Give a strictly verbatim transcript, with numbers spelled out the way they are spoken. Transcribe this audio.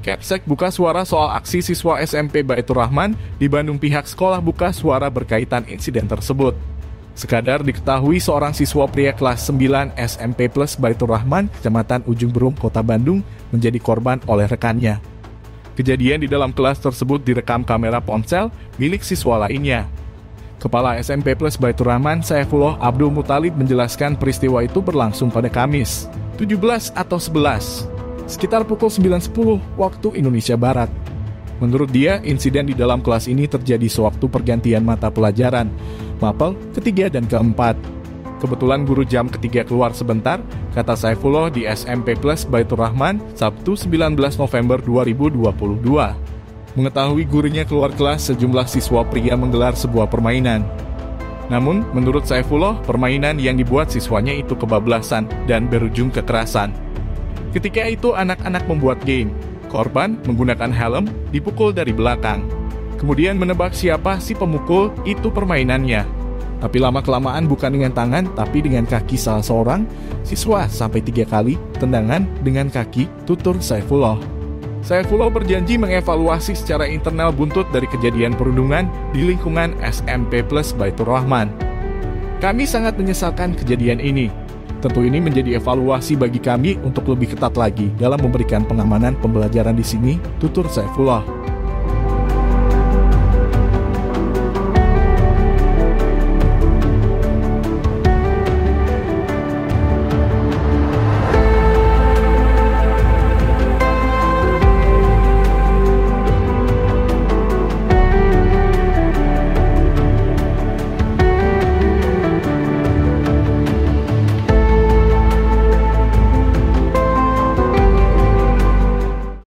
Kepsek buka suara soal aksi siswa S M P Baitur Rahman di Bandung. Pihak sekolah buka suara berkaitan insiden tersebut. Sekadar diketahui seorang siswa pria kelas sembilan S M P Plus Baitur Rahman, Kecamatan Ujung Berung, Kota Bandung, menjadi korban oleh rekannya. Kejadian di dalam kelas tersebut direkam kamera ponsel milik siswa lainnya. Kepala S M P Plus Baitur Rahman, Saifullah Abdul Muthalib, menjelaskan peristiwa itu berlangsung pada Kamis tujuh belas atau sebelas, sekitar pukul sembilan sepuluh waktu Indonesia Barat. Menurut dia, insiden di dalam kelas ini terjadi sewaktu pergantian mata pelajaran, mapel ketiga dan keempat. Kebetulan guru jam ketiga keluar sebentar, kata Saifullah di S M P Plus Baitur Rahman, Sabtu sembilan belas November dua ribu dua puluh dua. Mengetahui gurunya keluar kelas, sejumlah siswa pria menggelar sebuah permainan. Namun, menurut Saifullah, permainan yang dibuat siswanya itu kebablasan dan berujung kekerasan. Ketika itu anak-anak membuat game. Korban menggunakan helm dipukul dari belakang. Kemudian menebak siapa si pemukul, itu permainannya. Tapi lama-kelamaan bukan dengan tangan, tapi dengan kaki salah seorang siswa sampai tiga kali tendangan dengan kaki, tutur Saifullah. Saifullah berjanji mengevaluasi secara internal buntut dari kejadian perundungan di lingkungan S M P Plus Baitur Rahman. Kami sangat menyesalkan kejadian ini. Tentu ini menjadi evaluasi bagi kami untuk lebih ketat lagi dalam memberikan pengamanan pembelajaran di sini, tutur Saifullah.